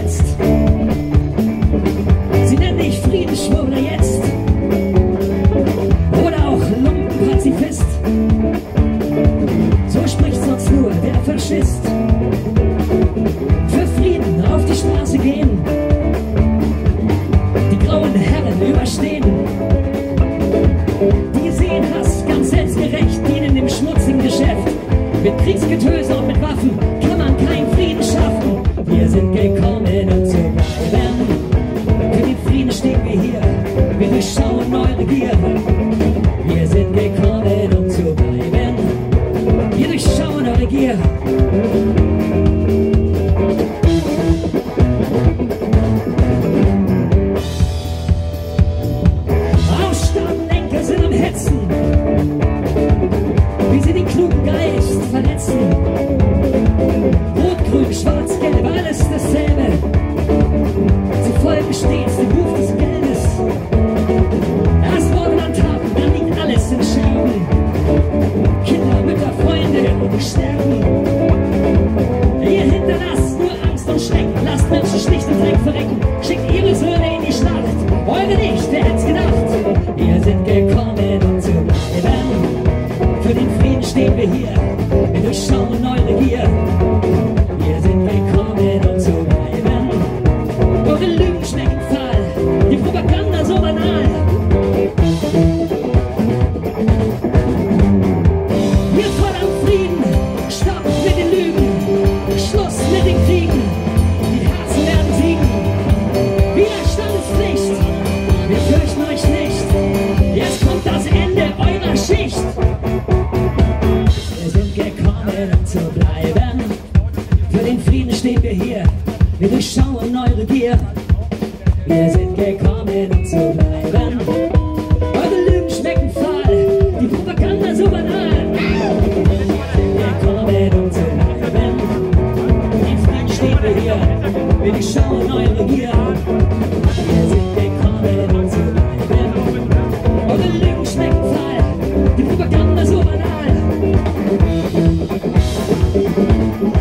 jetzt. Sie nennen dich Friedensschwurbler jetzt. Oder auch Lumpenpazifist. So spricht sonst nur der Faschist. Für Frieden auf die Straße gehen, die grauen Herren überstehen. Die sehen Hass ganz selbstgerecht, dienen im schmutzigen Geschäft. Mit Kriegsgetöse und mit Waffen kann man keinen Frieden schaffen. Wir sind gekommen, um zu bleiben. Für den Frieden stehen wir hier, wir durchschauen eure Gier. Wir sind gekommen, um zu bleiben. Wir durchschauen eure Gier. Ausstaatenlenker sind am Hetzen, wie sie den klugen Geist verletzen. Rot, grün, schwarz, gelb, alles dasselbe. Sie folgen stets dem Ruf des Geldes. Erst Worte an Taten, dann liegt alles in Scherben. Kinder, Mütter, Freunde und Sterben. Ihr hinterlasst nur Angst und Schrecken. Lasst Menschen schlicht und Dreck verrecken. Schickt ihre Söhne in die Schlacht. Eure nicht, wer hätt's gedacht? Wir sind gekommen, um zu bleiben. Für den Frieden stehen wir hier. Wir durchschauen eure Gier. Wir sind gekommen, um zu bleiben. Eure Lügen schmecken fahl. Die Propaganda so banal. Wir fordern Frieden. Stopp mit den Lügen. Schluss mit den Kriegen. Die Herzen werden siegen. Widerstand ist Pflicht. Wir fürchten euch nicht. Jetzt kommt das Ende eurer Schicht. Wir sind gekommen, um zu bleiben. Für den Frieden stehen wir hier. Wir durchschauen eure Gier. Wir sind gekommen, um zu bleiben. Eure Lügen schmecken fahl. Die Propaganda so banal. Wir sind gekommen, um zu bleiben. Für den Frieden stehen wir hier. Wir durchschauen eure Gier. Wir sind gekommen, um zu bleiben. Eure Lügen schmecken fahl. Die Propaganda so banal.